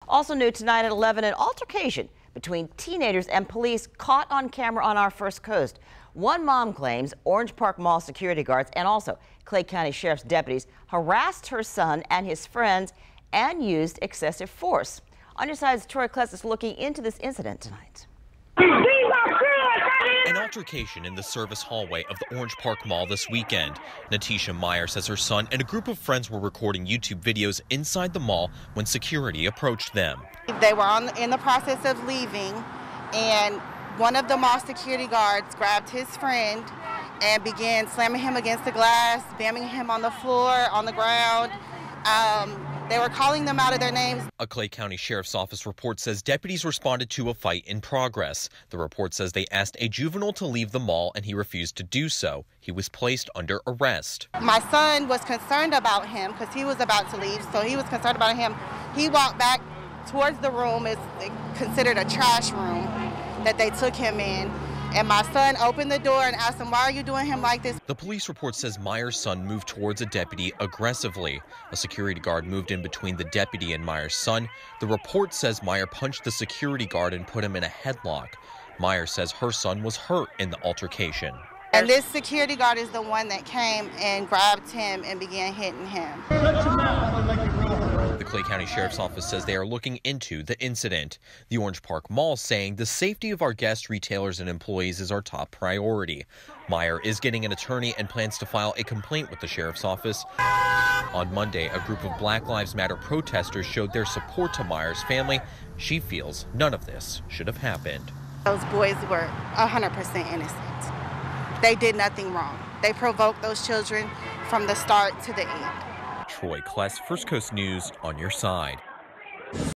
Also new tonight at 11, an altercation between teenagers and police caught on camera on our First Coast. One mom claims Orange Park Mall security guards and also Clay County Sheriff's deputies harassed her son and his friends and used excessive force. On your side's Troy Kless is looking into this incident tonight. An altercation in the service hallway of the Orange Park Mall this weekend. Natisha Meyer says her son and a group of friends were recording YouTube videos inside the mall when security approached them. They were in the process of leaving, and one of the mall security guards grabbed his friend and began slamming him against the glass, bamming him on the floor, on the ground. They were calling them out of their names. A Clay County Sheriff's Office report says deputies responded to a fight in progress. The report says they asked a juvenile to leave the mall and he refused to do so. He was placed under arrest. My son was concerned about him because he was about to leave, so he was concerned about him. He walked back towards the room. It's considered a trash room that they took him in. And my son opened the door and asked him, "Why are you doing him like this?" The police report says Meyer's son moved towards a deputy aggressively. A security guard moved in between the deputy and Meyer's son. The report says Meyer punched the security guard and put him in a headlock. Meyer says her son was hurt in the altercation. And this security guard is the one that came and grabbed him and began hitting him. The Clay County Sheriff's Office says they are looking into the incident. The Orange Park Mall saying the safety of our guests, retailers, and employees is our top priority. Meyer is getting an attorney and plans to file a complaint with the Sheriff's Office. On Monday, a group of Black Lives Matter protesters showed their support to Meyer's family. She feels none of this should have happened. Those boys were 100% innocent. They did nothing wrong. They provoked those children from the start to the end. Troy Kless, First Coast News, on your side.